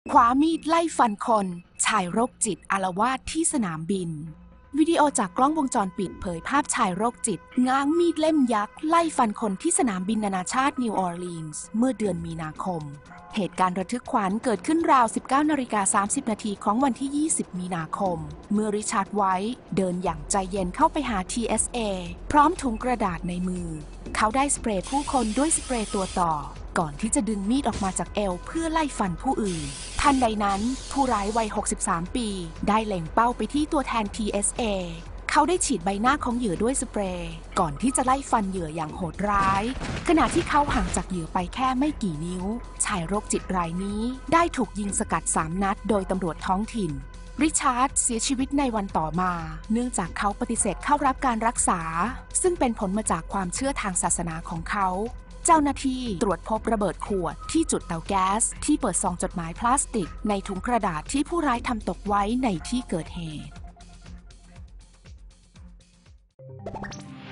คว้ามีดไล่ฟันคนชายโรคจิตอาละวาดที่สนามบินวิดีโอจากกล้องวงจรปิดเผยภาพชายโรคจิตง้างมีดเล่มยักษ์ไล่ฟันคนที่สนามบินนานาชาตินิวออร์ลีนส์เมื่อเดือนมีนาคมเหตุการณ์ระทึกขวัญเกิดขึ้นราว 19:30 นาทีของวันที่ 20 มีนาคมเมื่อริชาร์ดไวท์เดินอย่างใจเย็นเข้าไปหา TSA พร้อมถุงกระดาษในมือเขาได้สเปรย์ผู้คนด้วยสเปรย์ตัวต่อก่อนที่จะดึงมีดออกมาจากเอวเพื่อไล่ฟันผู้อื่นทันใดนั้นผู้ร้ายวัย 63 ปีได้เล็งเป้าไปที่ตัวแทน TSA เขาได้ฉีดใบหน้าของเหยื่อด้วยสเปรย์ก่อนที่จะไล่ฟันเหยื่ออย่างโหดร้ายขณะที่เขาห่างจากเหยื่อไปแค่ไม่กี่นิ้วชายโรคจิตรายนี้ได้ถูกยิงสกัด3 นัดโดยตำรวจท้องถิ่นริชาร์ดเสียชีวิตในวันต่อมาเนื่องจากเขาปฏิเสธเข้ารับการรักษาซึ่งเป็นผลมาจากความเชื่อทางศาสนาของเขาเจ้าหน้าที่ตรวจพบระเบิดขวดที่จุดเตาแก๊สที่เปิดซองจดหมายพลาสติกในถุงกระดาษที่ผู้ร้ายทำตกไว้ในที่เกิดเหตุ